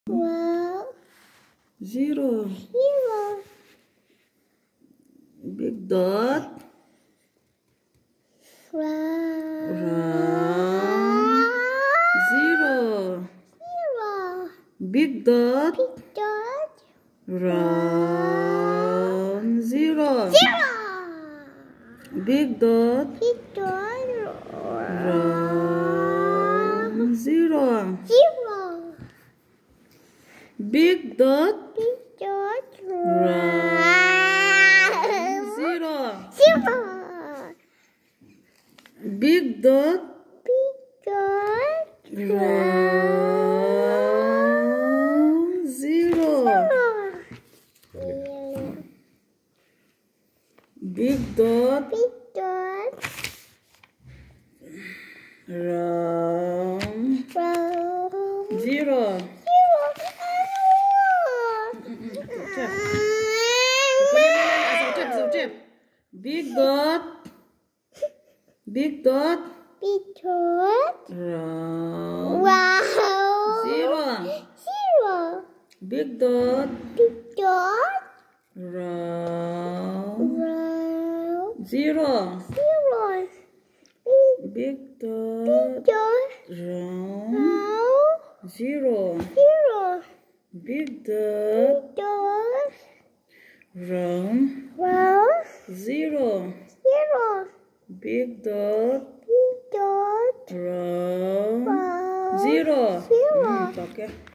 Well, Zero. zero. Big dot. Round. Zero. Zero. Big dot. Big dot. Round. Zero. Zero. Big dot. Big dot. Round. Zero. Zero. Big dot. Big dot. Round. Zero. Zero. Big dot. Big dot. Round. Zero. Big dot. Big dot. Round. Round. Zero. Big dot. Big dot. Big dot. Round. Wow. Zero. Zero. Big dot. Big dot. Round. Round. Zero. Zero. Big dot. Big dot. Round. Round. Zero. Zero. Big dot. Big dot. Round. Round. Zero. Zero. Big dot. Big dot. Round. Round. Zero. Zero. Okay.